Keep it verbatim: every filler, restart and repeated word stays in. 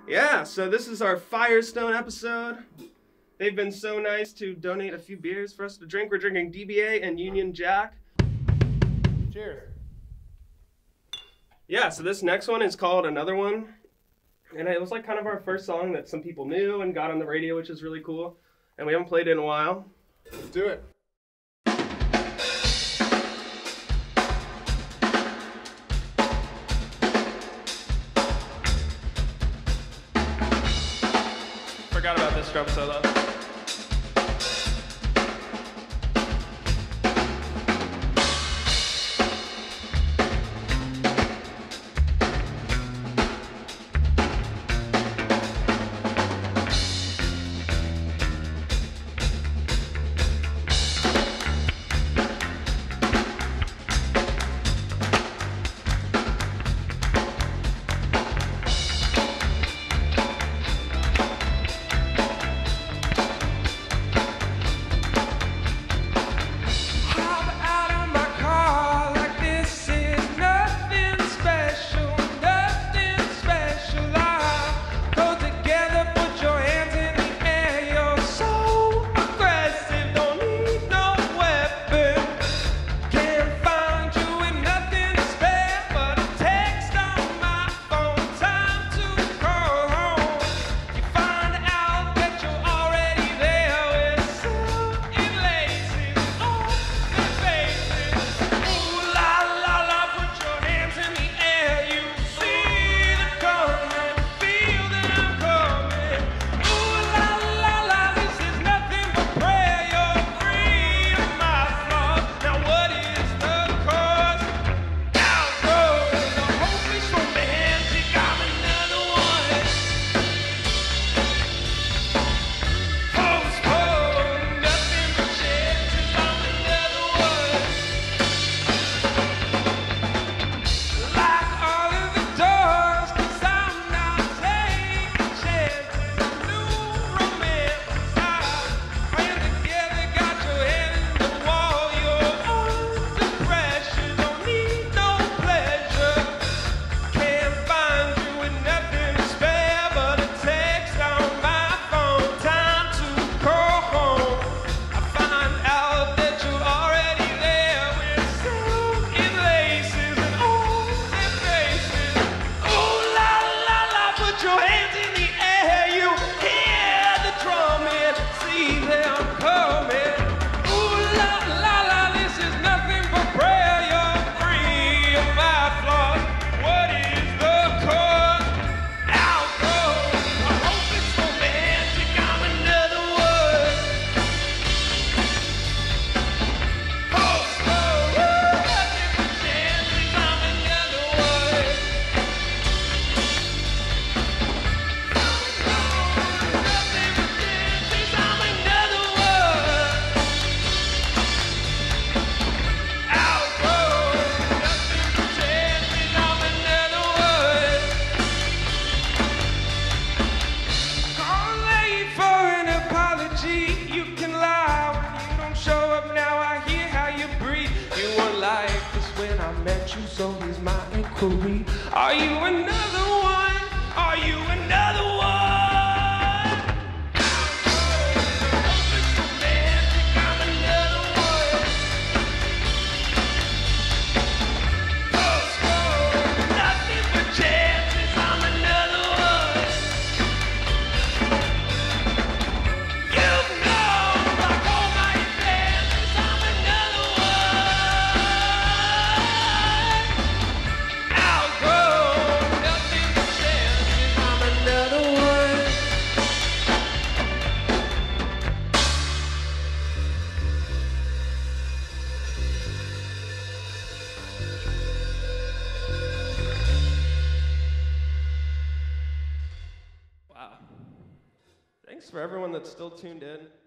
Yeah, so this is our Firestone episode. They've been so nice to donate a few beers for us to drink. We're drinking D B A and Union Jack. Cheers. Yeah, so this next one is called Another One. And it was like kind of our first song that some people knew and got on the radio, which is really cool. And we haven't played it in a while. Let's do it. Forgot about this drum solo. So here's my inquiry. Are you another one? Are you another one? It's romantic, I'm another one. Oh, nothing but chances, I'm another one. You know, like all my advances, I'm another one. Wow. Thanks for everyone that's still tuned in.